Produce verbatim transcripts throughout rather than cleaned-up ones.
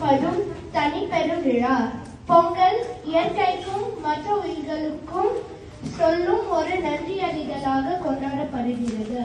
கொண்டாடப்படும் தனிப்பெரும் விழா. பொங்கல் இயற்கைக்கும் மற்ற உயிர்களுக்கும் சொல்லும் ஒரு நன்றியறிதலாக கொண்டாடப்படுகிறது.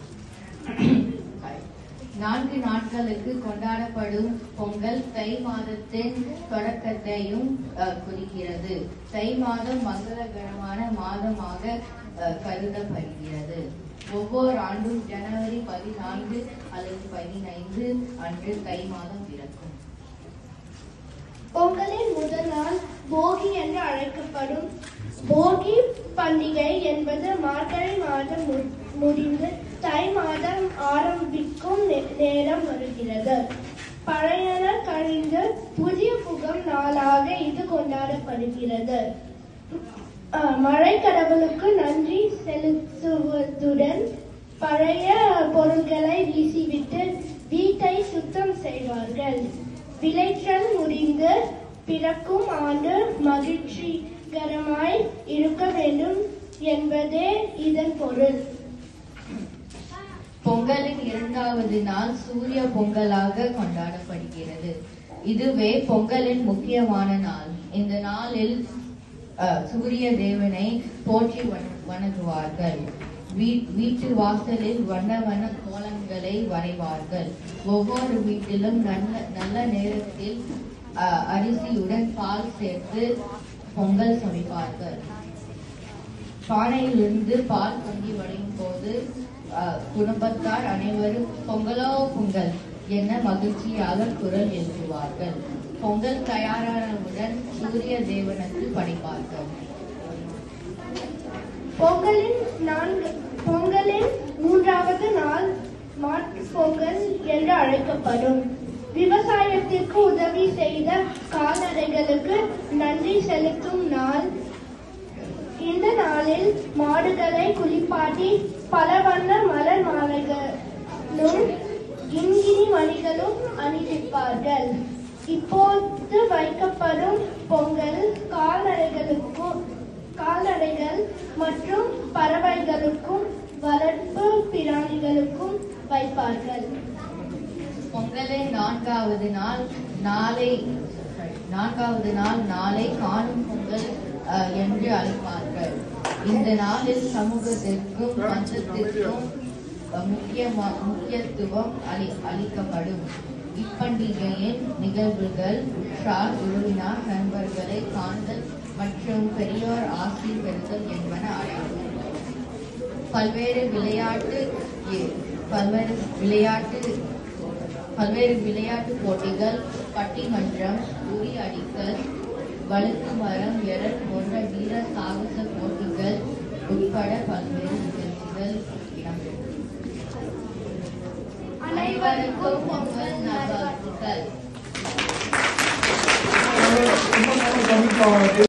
நான்கு நாட்களுக்கு கொண்டாடப்படும் பொங்கல் தை மாதத்தின் தொடக்கத்தையும் குறிக்கிறது. தை மாதம் மங்களகரமான மாதமாக கருதப்படுகிறது. ஒவ்வொரு ஆண்டும் ஜனவரி பதினான்கு அல்லது பதினைந்து அன்று தை மாதம் பிறக்கும். பொங்கலின் முதல் நாள் போகி என்று அழைக்கப்படும். போகி பண்டிகை என்பது மார்கழி மாதம் முடிந்து தை மாதம் ஆரம்பிக்கும் நேரம் வருகிறது. பழையன கழிந்து புதிய புகும் நாளாக இது கொண்டாடப்படுகிறது. மழை கடவுளுக்கு நன்றி செலுத்துவதுடன் பழைய பொருட்களை வீசிவிட்டு வீட்டை சுத்தம் செய்வார்கள். விளைச்சல் முடிந்து பிறக்கும் ஆண்டு மகிழ்ச்சிகரமாய் இருக்க வேண்டும் என்பதே இதன் பொருள். பொங்கலின் இரண்டாவது நாள் சூரிய பொங்கலாக கொண்டாடப்படுகிறது. இதுவே பொங்கலின் முக்கியமான நாள். இந்த நாளில் சூரிய தேவனை போற்றி வணங்குவார்கள். வீட்டு வாசலில் வண்ண வண்ண கோலங்களை வரைவார்கள். ஒவ்வொரு வீட்டிலும் நல்ல நல்ல நேரத்தில் அரிசியுடன் பால் சேர்த்து பொங்கல் சமைப்பார்கள். பானையிலிருந்து பால் பொங்கி வழியும் போது குடும்பத்தார் அனைவரும் பொங்கலோ பொங்கல் என மகிழ்ச்சியாக குரல் எழுப்புவார்கள். பொங்கல் தயாரானவுடன் சூரிய தேவனுக்கு படைப்பார்கள். பொங்கலின் நான்கு பொங்கலின் மூன்றாவது நாள் மாட்டுப் பொங்கல் என்று அழைக்கப்படும். விவசாயத்திற்கு உதவி செய்த கால்நடைகளுக்கு நன்றி செலுத்தும் நாள். இந்த நாளில் மாடுகளை குளிப்பாட்டி பல வண்ண மலர் மாலைகளும் கிண்கிணி மணிகளும் அணிவிப்பார்கள். இப்போது வைக்கப்படும் பொங்கல் கால்நடைகளுக்கும் கால்நடைகள் மற்றும் பறவைகளுக்கும் வளர்ப்பு பிராணிகளுக்கும் வைப்பார்கள். பொங்கலின் நான்காவது நாள் நாளை நான்காவது நாள் நாளை காணும் பொங்கல் என்று அழைப்பார்கள். இந்த நாளில் சமூகத்திற்கும் பஞ்சத்திற்கும் முக்கிய முக்கியத்துவம் அளி அளிக்கப்படும். இப்பண்டிகையின் நிகழ்வுகள் உற்றார் உறவினர் நண்பர்களை காண்தல் மற்றும் பெரியோர் ஆசி பெறுதல் என்பன அடங்கும். பல்வேறு விளையாட்டு பல்வேறு விளையாட்டு பல்வேறு விளையாட்டு போட்டிகள், பட்டிமன்றம், உரி அடித்தல், வழுக்கு மரம் எறல் போன்ற வீர சாகச போட்டிகள் உட்பட பல்வேறு நிகழ்ச்சிகள் இடம்பெறும். அனைவருக்கும் பொங்கல் நல்வாழ்த்துக்கள்.